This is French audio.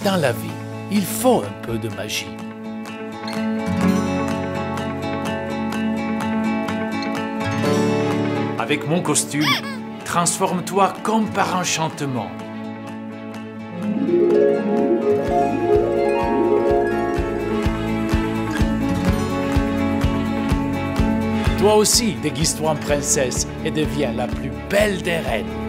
Dans la vie, il faut un peu de magie. Avec mon costume, transforme-toi comme par enchantement. Toi aussi, déguise-toi en princesse et deviens la plus belle des reines.